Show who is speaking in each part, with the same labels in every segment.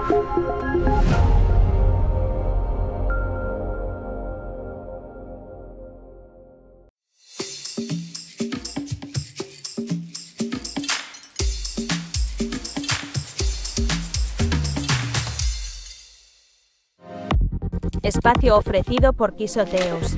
Speaker 1: Espacio ofrecido por Quisoteos.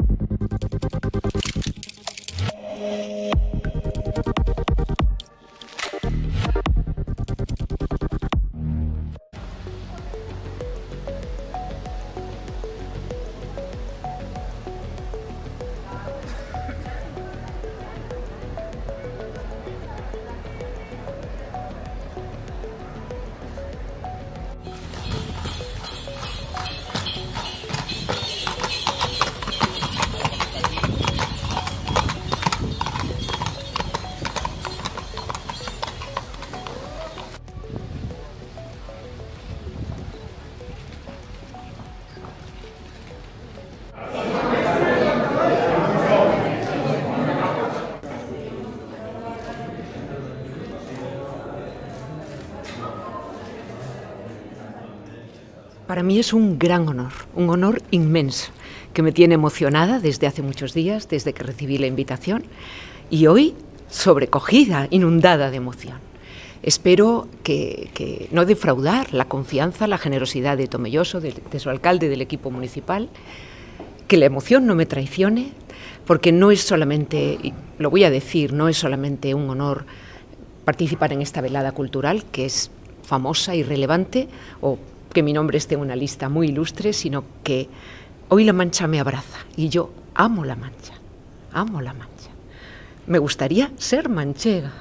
Speaker 2: Para mí es un gran un honor inmenso, que me tiene emocionada desde hace muchos días, desde que recibí la invitación, y hoy sobrecogida, inundada de emoción. Espero que no defraudar la confianza, la generosidad de Tomelloso, de su alcalde, del equipo municipal, que la emoción no me traicione, porque no es solamente, y lo voy a decir, no es solamente un honor participar en esta velada cultural, que es famosa y relevante, o que mi nombre esté en una lista muy ilustre, sino que hoy La Mancha me abraza y yo amo La Mancha, amo La Mancha. Me gustaría ser manchega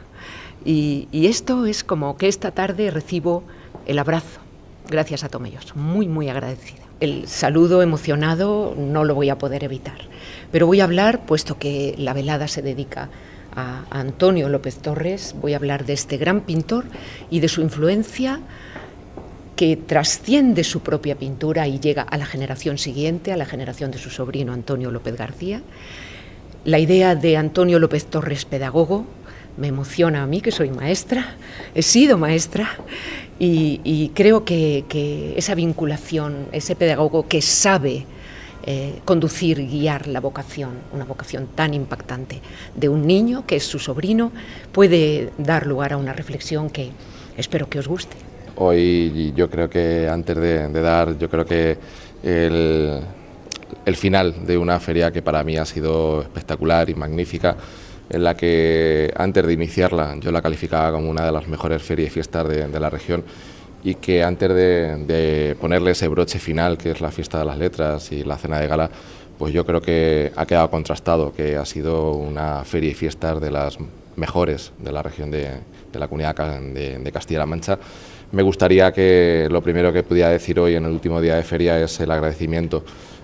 Speaker 2: y esto es como que esta tarde recibo el abrazo, gracias a Tomelloso, muy, muy agradecida. El saludo emocionado no lo voy a poder evitar, pero voy a hablar, puesto que la velada se dedica a Antonio López Torres, voy a hablar de este gran pintor y de su influencia que trasciende su propia pintura y llega a la generación siguiente, a la generación de su sobrino Antonio López García. La idea de Antonio López Torres, pedagogo, me emociona a mí, que soy maestra, he sido maestra, y creo que esa vinculación, ese pedagogo que sabe conducir, guiar la vocación, una vocación tan impactante de un niño, que es su sobrino, puede dar lugar a una reflexión que espero que os guste.
Speaker 3: Hoy yo creo que antes de dar, yo creo que el final de una feria que para mí ha sido espectacular y magnífica, en la que antes de iniciarla yo la calificaba como una de las mejores ferias y fiestas de la región, y que antes de ponerle ese broche final, que es la fiesta de las letras y la cena de gala, pues yo creo que ha quedado contrastado, que ha sido una feria y fiestas de las mejores de la región de la Comunidad de Castilla-La Mancha. Me gustaría que lo primero que pudiera decir hoy en el último día de feria es el agradecimiento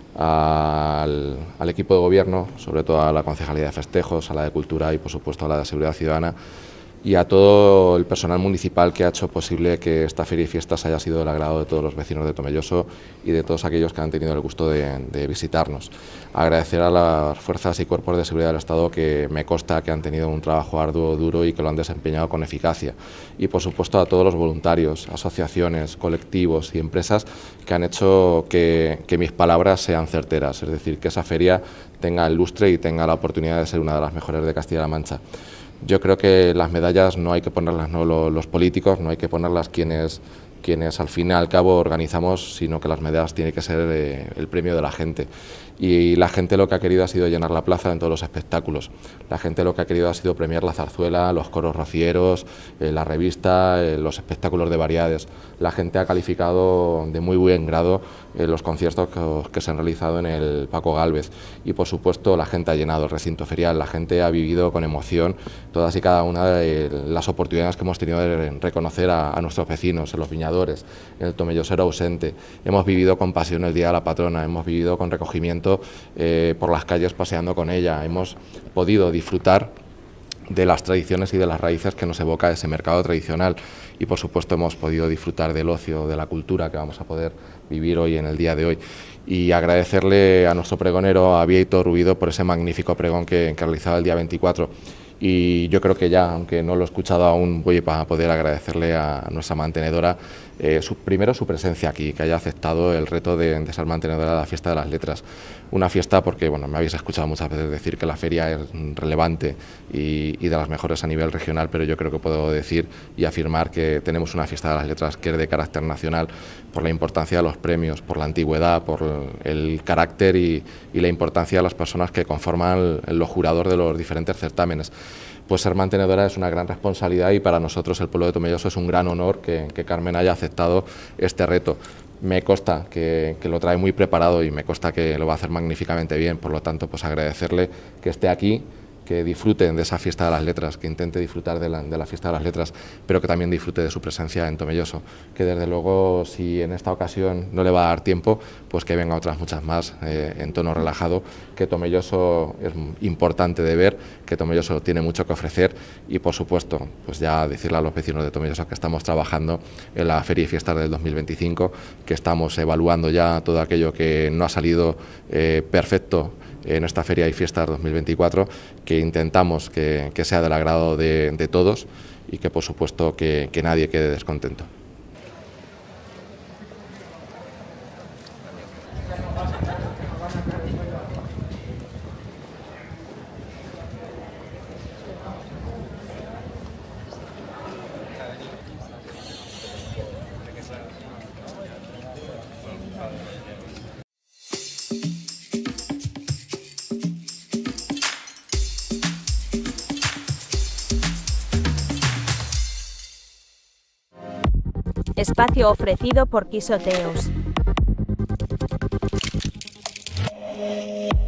Speaker 3: al equipo de gobierno, sobre todo a la Concejalía de Festejos, a la de Cultura y por supuesto a la de Seguridad Ciudadana, y a todo el personal municipal que ha hecho posible que esta feria y fiestas haya sido del agrado de todos los vecinos de Tomelloso y de todos aquellos que han tenido el gusto de visitarnos. Agradecer a las fuerzas y cuerpos de seguridad del Estado, que me consta que han tenido un trabajo arduo, duro, y que lo han desempeñado con eficacia. Y por supuesto a todos los voluntarios, asociaciones, colectivos y empresas que han hecho que mis palabras sean certeras, es decir, que esa feria tenga el lustre y tenga la oportunidad de ser una de las mejores de Castilla-La Mancha. Yo creo que las medallas no hay que ponerlas los políticos, no hay que ponerlas quienes al fin y al cabo organizamos, sino que las medallas tienen que ser el premio de la gente. Y la gente lo que ha querido ha sido llenar la plaza en todos los espectáculos. La gente lo que ha querido ha sido premiar la zarzuela, los coros rocieros, la revista, los espectáculos de variedades. La gente ha calificado de muy buen grado los conciertos que se han realizado en el Paco Gálvez, y por supuesto la gente ha llenado el recinto ferial, la gente ha vivido con emoción todas y cada una de las oportunidades que hemos tenido de reconocer a nuestros vecinos, en los viñadores, en el tomellosero ausente. Hemos vivido con pasión el Día de la Patrona, hemos vivido con recogimiento por las calles paseando con ella, hemos podido disfrutar de las tradiciones y de las raíces que nos evoca ese mercado tradicional, y por supuesto hemos podido disfrutar del ocio, de la cultura que vamos a poder vivir hoy en el día de hoy. Y agradecerle a nuestro pregonero, a Bieito Rubido, por ese magnífico pregón que realizaba el día 24, y yo creo que ya, aunque no lo he escuchado aún, voy a poder agradecerle a nuestra mantenedora primero su presencia aquí, que haya aceptado el reto de ser mantenedora de la Fiesta de las Letras. Una fiesta porque, bueno, me habéis escuchado muchas veces decir que la feria es relevante y de las mejores a nivel regional, pero yo creo que puedo decir y afirmar que tenemos una Fiesta de las Letras que es de carácter nacional por la importancia de los premios, por la antigüedad, por el carácter y la importancia de las personas que conforman los jurados de los diferentes certámenes. Pues ser mantenedora es una gran responsabilidad y para nosotros, el pueblo de Tomelloso, es un gran honor que Carmen haya aceptado este reto. Me consta que lo trae muy preparado y me consta que lo va a hacer magníficamente bien, por lo tanto, pues agradecerle que esté aquí, que disfruten de esa Fiesta de las Letras, que intente disfrutar de la Fiesta de las Letras, pero que también disfrute de su presencia en Tomelloso, que desde luego, si en esta ocasión no le va a dar tiempo, pues que venga otras muchas más en tono relajado, que Tomelloso es importante de ver, que Tomelloso tiene mucho que ofrecer y, por supuesto, pues ya decirle a los vecinos de Tomelloso que estamos trabajando en la Feria y Fiestas del 2025, que estamos evaluando ya todo aquello que no ha salido perfecto en esta Feria y Fiestas 2024, que intentamos que sea del agrado de todos y que, por supuesto, que nadie quede descontento.
Speaker 1: Espacio ofrecido por Quisóteos.